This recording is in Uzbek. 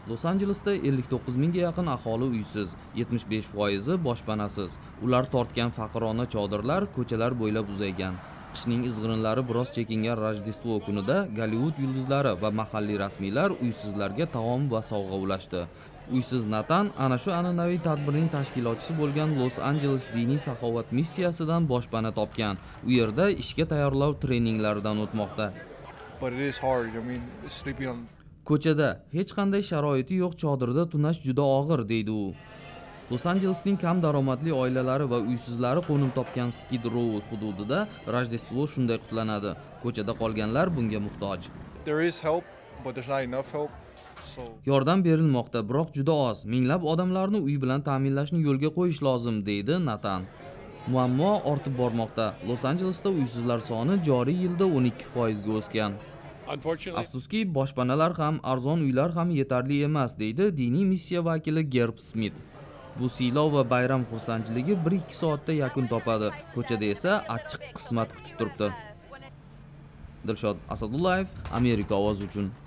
Los-Anjelesda 59 mingga yaqin aholi uysiz, 75% boshpanasiz. Ular tortgan faqirona chodirlar ko'chalar bo'ylab uzaygan. Qishning izg'irinlari biroz chekingan Rojdestvo kunida Gollivud yulduzlari va mahalliy rasmiylar uysizlarga taom va sovg'a ulashdi. Uysiz Natan ana shu an'anaviy tadbirning tashkilotchisi bo'lgan Los-Anjeles diniy saxovat missiyasidan boshpana topgan. U yerda ishga tayyorlov treninglaridan o'tmoqda. But it is hard. I mean, sleeping on. Ko'chada hech qanday sharoiti yo'q chodirda tunash juda og'ir, deydi u. Los-Anjelesning kam daromadli oilalari va uysizlari qo'nim topgan Skid Row hududida Rojdestvo shunday qutlanadi. Ko'chada qolganlar bunga muhtoj. There is help, but there's not enough help. So Yordam berilmoqda, biroq juda oz. Minglab odamlarni uy bilan ta'minlashni yo'lga qo'yish lozim, deydi Natan. Muammo ortib bormoqda. Los-Anjelesda uysizlar soni joriy yilda 12% ga o'sgan. Afsuski, boshpanalar ham, arzon uylar ham yetarli emas, deydi diniy missiya vakili Gerb Smith. Bu siylov va bayram xursandchiligi 1-2 soatda yakun topadi. Ko'chada esa achchiq qismat kutib turibdi. Dilshod Asadullayev, Amerika ovozi uchun.